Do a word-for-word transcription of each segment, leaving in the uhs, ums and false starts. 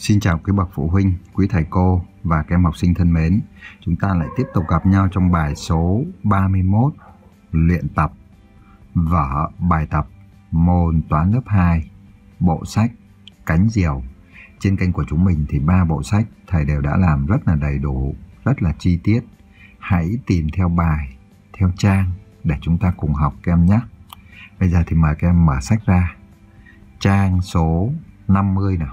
Xin chào quý bậc phụ huynh, quý thầy cô và các em học sinh thân mến. Chúng ta lại tiếp tục gặp nhau trong bài số ba mươi mốt, luyện tập vở bài tập môn toán lớp hai, bộ sách Cánh Diều. Trên kênh của chúng mình thì ba bộ sách thầy đều đã làm rất là đầy đủ, rất là chi tiết. Hãy tìm theo bài, theo trang để chúng ta cùng học các em nhé. Bây giờ thì mời các em mở sách ra. Trang số năm mươi nào.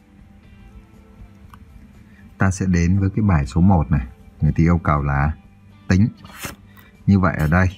Ta sẽ đến với cái bài số một này. Người ta yêu cầu là tính. Như vậy ở đây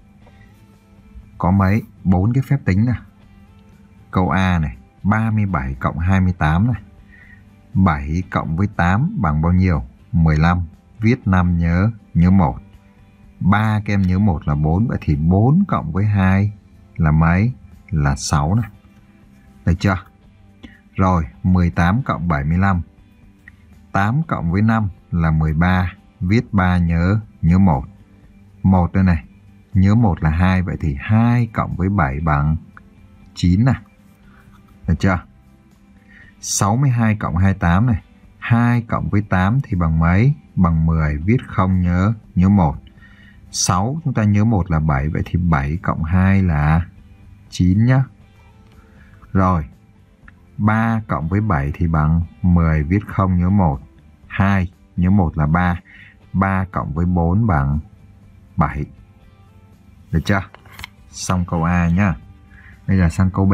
có mấy? bốn cái phép tính này. Câu A này, ba mươi bảy cộng hai mươi tám này. bảy cộng với tám bằng bao nhiêu? mười lăm. Viết năm nhớ, nhớ một. ba các em nhớ một là bốn. Vậy thì bốn cộng với hai là mấy? Là sáu này. Được chưa? Rồi, mười tám cộng bảy mươi lăm. tám cộng với năm là mười ba. Viết ba nhớ, nhớ một. một đây này. Nhớ một là hai. Vậy thì hai cộng với bảy bằng chín này. Được chưa? sáu mươi hai cộng hai mươi tám này. hai cộng với tám thì bằng mấy? Bằng mười. Viết không nhớ, nhớ một. sáu chúng ta nhớ một là bảy. Vậy thì bảy cộng hai là chín nhá. Rồi. ba cộng với bảy thì bằng mười. Viết không nhớ một. hai nhớ một là ba. ba cộng với bốn bằng bảy. Được chưa? Xong câu A nhá. Bây giờ sang câu B.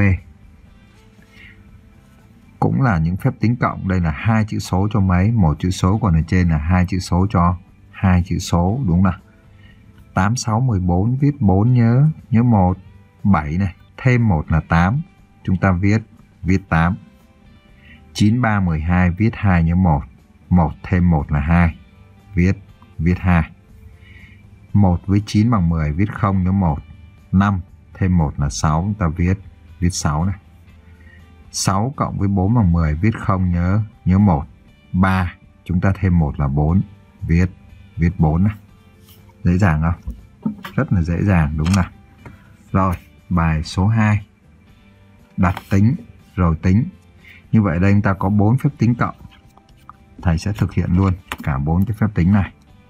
Cũng là những phép tính cộng. Đây là hai chữ số cho mấy? Một chữ số, còn ở trên là hai chữ số cho hai chữ số, đúng không nào? tám, sáu, mười bốn, viết bốn nhớ, nhớ một. bảy này, thêm một là tám. Chúng ta viết, viết tám. chín, ba, mười hai, viết hai nhớ một. một thêm một là hai. Viết, viết hai. một với chín bằng mười, viết không nhớ một. năm thêm một là sáu, chúng ta viết, viết sáu này. sáu cộng với bốn bằng mười, viết không nhớ, nhớ một. ba, chúng ta thêm một là bốn. Viết, viết bốn này. Dễ dàng không? Rất là dễ dàng, đúng nào? Rồi, bài số hai. Đặt tính, rồi tính. Như vậy đây chúng ta có bốn phép tính cộng. Thầy sẽ thực hiện luôn cả bốn cái phép tính này.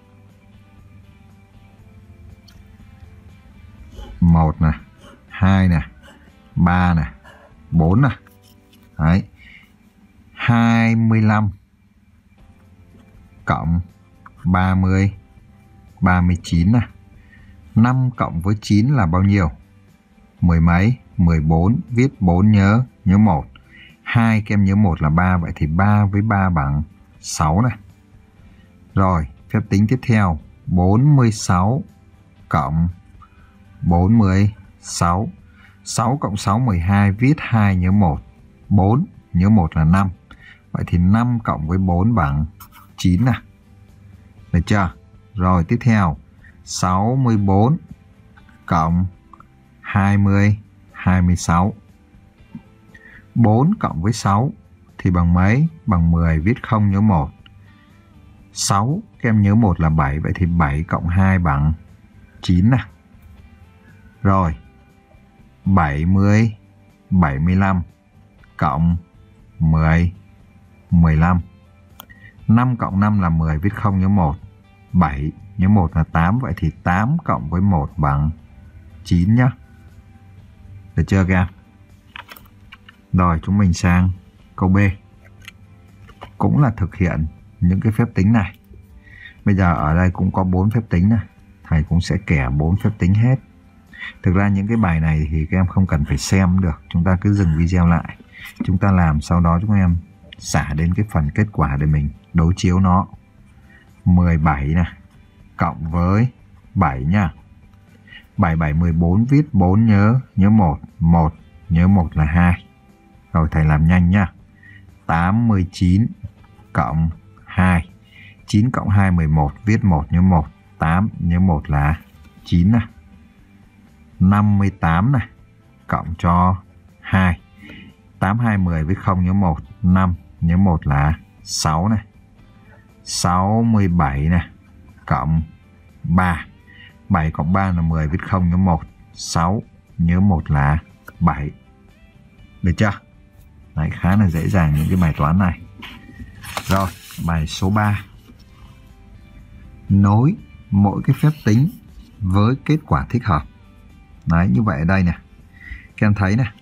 một này, hai này, ba này, bốn này. Đấy. hai mươi lăm cộng ba mươi, ba mươi chín này. năm cộng với chín là bao nhiêu? Mười mấy? mười bốn. Viết bốn nhớ, nhớ một. hai các em nhớ một là ba. Vậy thì ba với ba bằng sáu này. Rồi, phép tính tiếp theo. bốn mươi sáu cộng bốn mươi sáu. sáu cộng sáu, mười hai. Viết hai nhớ một. bốn nhớ một là năm. Vậy thì năm cộng với bốn bằng chín này. Được chưa? Rồi, tiếp theo. sáu mươi bốn cộng hai mươi, hai mươi sáu. bốn cộng với sáu thì bằng mấy? Bằng mười. Viết không nhớ một. sáu các em nhớ một là bảy. Vậy thì bảy cộng hai bằng chín này. Rồi. bảy mươi, bảy mươi lăm cộng mười, mười lăm. năm cộng năm là mười. Viết không nhớ một. bảy nhớ một là tám. Vậy thì tám cộng với một bằng chín nhá. Được chưa các em? Rồi, chúng mình sang câu B. Cũng là thực hiện những cái phép tính này. Bây giờ ở đây cũng có bốn phép tính này. Thầy cũng sẽ kẻ bốn phép tính hết. Thực ra những cái bài này thì các em không cần phải xem được. Chúng ta cứ dừng video lại. Chúng ta làm, sau đó chúng em xả đến cái phần kết quả để mình đối chiếu nó. mười bảy này. Cộng với bảy nha. bảy, bảy, mười bốn. Viết bốn nhớ, nhớ một. một nhớ một là hai. Rồi thầy làm nhanh nha. tám mươi chín cộng hai. chín cộng hai, mười một. Viết một nhớ một. tám nhớ một là chín này. năm mươi tám này. Cộng cho hai. tám, hai, mười. Viết không nhớ một. năm nhớ một là sáu này. sáu mươi bảy này. Cộng ba. bảy cộng ba là mười. Viết không nhớ một. sáu nhớ một là bảy. Được chưa? Đấy, khá là dễ dàng những cái bài toán này. Rồi, bài số ba. Nối mỗi cái phép tính với kết quả thích hợp. Đấy, như vậy ở đây nè. Các em thấy nè.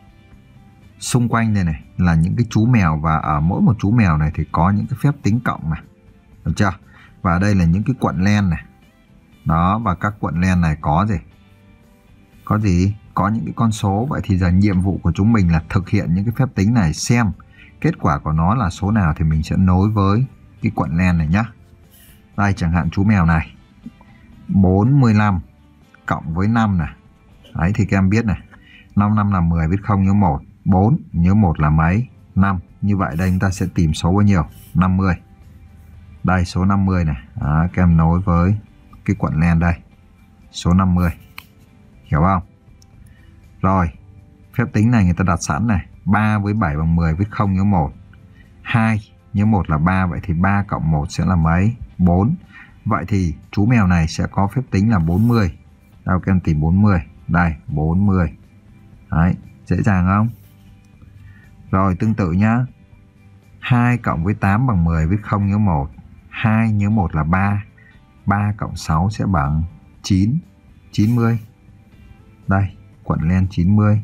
Xung quanh đây này là những cái chú mèo, và ở mỗi một chú mèo này thì có những cái phép tính cộng này. Được chưa? Và ở đây là những cái cuộn len này. Đó, và các cuộn len này có gì? Có gì? Có những cái con số. Vậy thì giờ nhiệm vụ của chúng mình là thực hiện những cái phép tính này, xem kết quả của nó là số nào thì mình sẽ nối với cái cuộn len này nhá. Đây, chẳng hạn chú mèo này. bốn mươi lăm cộng với năm này. Đấy thì các em biết này. năm năm là mười, viết không nhớ một. bốn nhớ một là mấy? năm. Như vậy đây chúng ta sẽ tìm số bao nhiêu? năm mươi. Đây số năm mươi này. Đó, các em nối với cái cuộn len đây. Số năm mươi. Hiểu không? Rồi, phép tính này người ta đặt sẵn này. ba với bảy bằng mười, viết không nhớ một. hai nhớ một là ba, vậy thì ba cộng một sẽ là mấy? bốn. Vậy thì chú mèo này sẽ có phép tính là bốn mươi. Đâu các em tìm bốn mươi. Đây, bốn mươi. Đấy, dễ dàng không? Rồi, tương tự nhá. hai cộng với tám bằng mười, viết không nhớ một. hai nhớ một là ba. ba cộng sáu sẽ bằng chín. chín mươi. Đây, cuộn len chín mươi.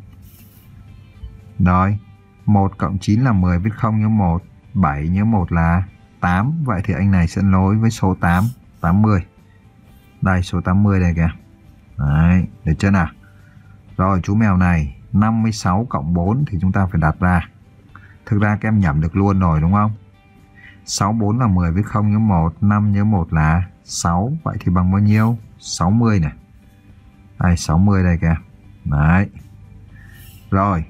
Rồi, một cộng chín là mười, viết không nhớ một. bảy nhớ một là tám. Vậy thì anh này sẽ nối với số tám. tám mươi. Đây, số tám mươi đây kìa. Đấy, được chưa nào? Rồi, chú mèo này năm mươi sáu cộng bốn thì chúng ta phải đặt ra. Thực ra các em nhẩm được luôn rồi đúng không? sáu bốn là mười, viết không nhớ một. năm nhớ một là sáu. Vậy thì bằng bao nhiêu? sáu mươi này. Đây, sáu mươi đây kìa. Đấy. Rồi.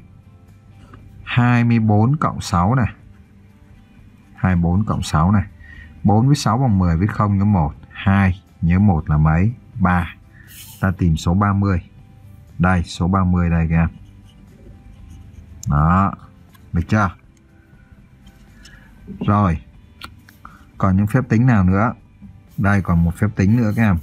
hai mươi bốn cộng sáu này. hai mươi bốn cộng sáu này. bốn với sáu bằng mười, viết không nhớ một. hai nhớ một là mấy? ba. Ta tìm số ba mươi. Đây, số ba mươi đây kìa. Đó. Được chưa? Rồi. Còn những phép tính nào nữa? Đây còn một phép tính nữa các em.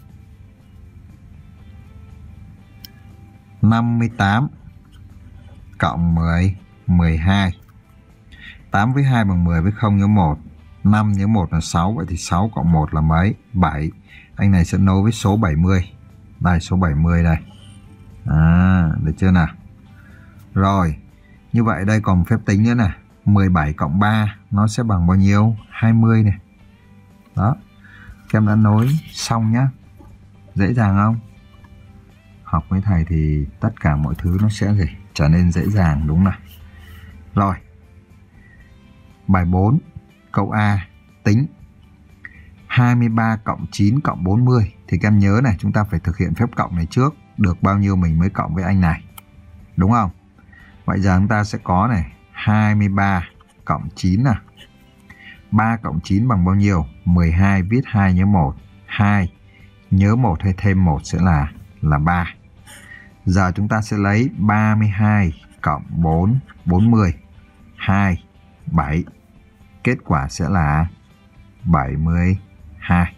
năm mươi tám cộng mười, mười hai. tám với hai bằng mười, với không nhớ một. năm nhớ một là sáu, vậy thì sáu cộng một là mấy? bảy. Anh này sẽ nối với số bảy mươi. Đây, số bảy mươi đây. À, được chưa nào? Rồi, như vậy đây còn phép tính nữa nè. mười bảy cộng ba nó sẽ bằng bao nhiêu? hai mươi này. Đó. Các em đã nối xong nhá. Dễ dàng không? Học với thầy thì tất cả mọi thứ nó sẽ gì? Trở nên dễ dàng đúng không nào? Rồi. Bài bốn. Câu A. Tính. hai mươi ba cộng chín cộng bốn mươi. Thì các em nhớ này, chúng ta phải thực hiện phép cộng này trước. Được bao nhiêu mình mới cộng với anh này. Đúng không? Vậy giờ chúng ta sẽ có này. hai mươi ba cộng chín nè. ba cộng chín bằng bao nhiêu? mười hai, viết hai nhớ một. hai nhớ một hay thêm một sẽ là là ba. Giờ chúng ta sẽ lấy ba mươi hai cộng bốn, bốn mươi. hai, bảy. Kết quả sẽ là bảy mươi hai.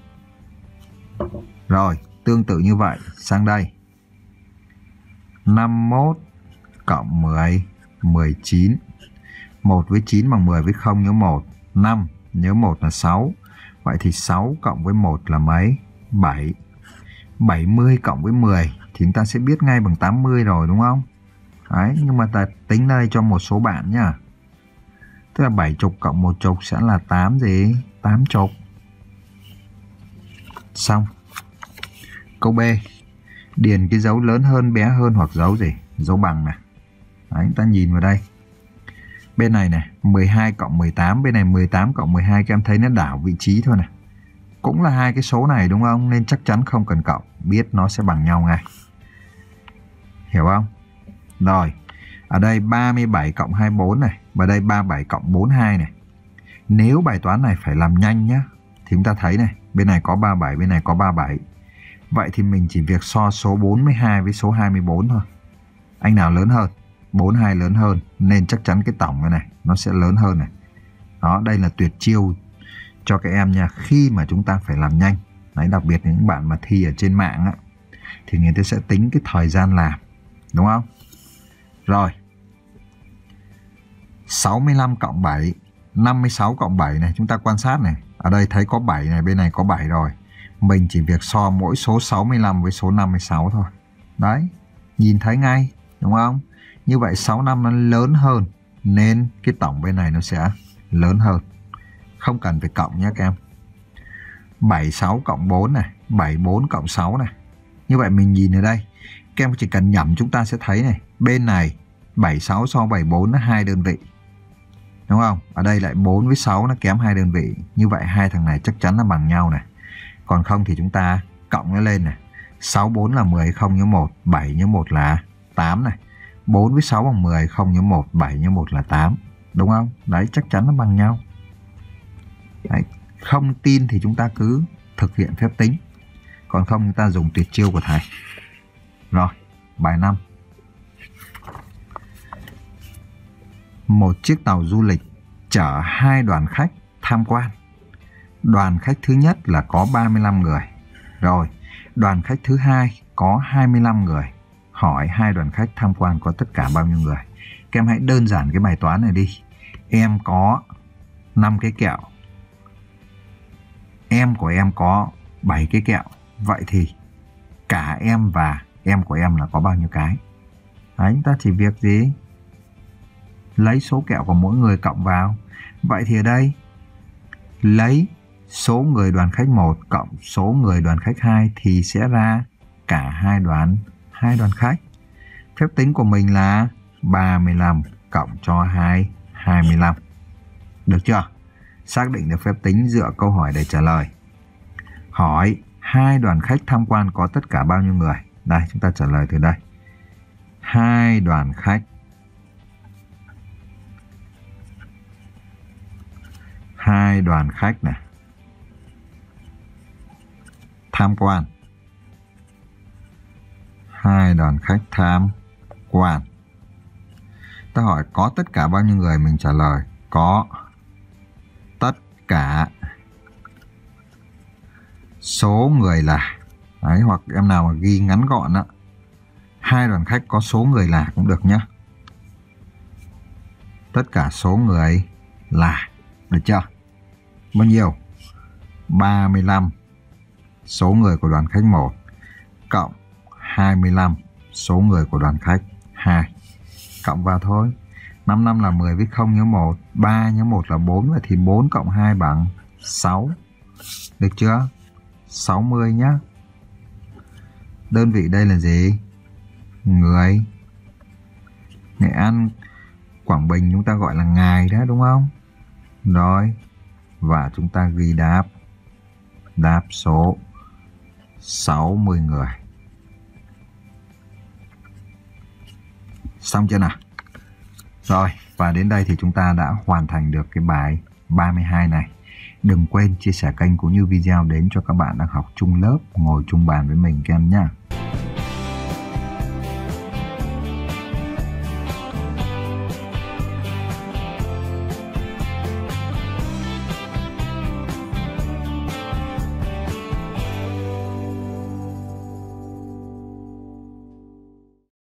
Rồi, tương tự như vậy, sang đây. năm mươi mốt cộng mười, mười chín. một với chín bằng mười, với không nhớ một. năm nhớ một là sáu. Vậy thì sáu cộng với một là mấy? bảy. bảy mươi cộng với mười thì chúng ta sẽ biết ngay bằng tám mươi rồi đúng không? Đấy, nhưng mà ta tính đây cho một số bạn nhá. Tức là bảy chục cộng một chục sẽ là tám gì? tám chục. Xong. Câu B. Điền cái dấu lớn hơn, bé hơn hoặc dấu gì? Dấu bằng này. Đấy, chúng ta nhìn vào đây. Bên này này, mười hai cộng mười tám, bên này mười tám cộng mười hai, các em thấy nó đảo vị trí thôi này. Cũng là hai cái số này đúng không? Nên chắc chắn không cần cộng, biết nó sẽ bằng nhau ngay. Hiểu không? Rồi, ở đây ba mươi bảy cộng hai mươi bốn này, và đây ba mươi bảy cộng bốn mươi hai này. Nếu bài toán này phải làm nhanh nhá, thì chúng ta thấy này, bên này có ba mươi bảy, bên này có ba mươi bảy. Vậy thì mình chỉ việc so số bốn mươi hai với số hai mươi bốn thôi. Anh nào lớn hơn? bốn mươi hai lớn hơn, nên chắc chắn cái tổng này, này nó sẽ lớn hơn này. Đó, đây là tuyệt chiêu cho các em nha, khi mà chúng ta phải làm nhanh. Đấy, đặc biệt những bạn mà thi ở trên mạng á, thì người ta sẽ tính cái thời gian làm, đúng không? Rồi, sáu mươi lăm cộng bảy năm mươi sáu cộng bảy này, chúng ta quan sát này. Ở đây thấy có bảy này, bên này có bảy rồi. Mình chỉ việc so mỗi số sáu mươi lăm với số năm mươi sáu thôi. Đấy, nhìn thấy ngay, đúng không? Như vậy sáu mươi lăm nó lớn hơn, nên cái tổng bên này nó sẽ lớn hơn. Không cần phải cộng nhé các em. bảy mươi sáu cộng bốn này, bảy mươi bốn cộng sáu này. Như vậy mình nhìn ở đây, các em chỉ cần nhẩm chúng ta sẽ thấy này. Bên này bảy mươi sáu so bảy mươi bốn nó hai đơn vị, đúng không? Ở đây lại bốn với sáu nó kém hai đơn vị. Như vậy hai thằng này chắc chắn là bằng nhau này. Còn không thì chúng ta cộng nó lên này. sáu bốn là mười, không nhớ một, bảy nhớ một là tám này. bốn với sáu bằng mười, không nhớ một, bảy nhớ một là tám. Đúng không? Đấy, chắc chắn nó bằng nhau. Đấy. Không tin thì chúng ta cứ thực hiện phép tính. Còn không chúng ta dùng tuyệt chiêu của thầy. Rồi, bài năm. Một chiếc tàu du lịch chở hai đoàn khách tham quan. Đoàn khách thứ nhất là có ba mươi lăm người. Rồi, đoàn khách thứ hai có hai mươi lăm người. Hỏi hai đoàn khách tham quan có tất cả bao nhiêu người? Các em hãy đơn giản cái bài toán này đi. Em có năm cái kẹo. Em của em có bảy cái kẹo. Vậy thì cả em và em của em là có bao nhiêu cái? Đấy, chúng ta chỉ việc gì? Lấy số kẹo của mỗi người cộng vào. Vậy thì ở đây lấy số người đoàn khách một cộng số người đoàn khách hai thì sẽ ra cả hai đoàn hai đoàn khách. Phép tính của mình là ba mươi lăm cộng cho hai, hai mươi lăm. Được chưa? Xác định được phép tính dựa câu hỏi để trả lời. Hỏi hai đoàn khách tham quan có tất cả bao nhiêu người? Đây, chúng ta trả lời từ đây. Hai đoàn khách Hai đoàn khách này tham quan. Hai đoàn khách tham quan. Ta hỏi có tất cả bao nhiêu người, mình trả lời có tất cả số người là. Đấy, hoặc em nào mà ghi ngắn gọn đó, hai đoàn khách có số người là cũng được nhé. Tất cả số người là. Được chưa? Bao nhiêu? ba mươi lăm số người của đoàn khách một cộng hai mươi lăm số người của đoàn khách hai. Cộng vào thôi. năm năm là mười với không nhớ một, ba nhớ một là bốn, vậy thì bốn cộng hai bằng sáu. Được chưa? sáu mươi nhá. Đơn vị đây là gì? Người. Nghệ An, Quảng Bình chúng ta gọi là ngài đó, đúng không? Rồi. Và chúng ta ghi đáp. Đáp số sáu mươi người. Xong chưa nào? Rồi, và đến đây thì chúng ta đã hoàn thành được cái bài ba mươi hai này. Đừng quên chia sẻ kênh cũng như video đến cho các bạn đang học chung lớp, ngồi chung bàn với mình các em nhé.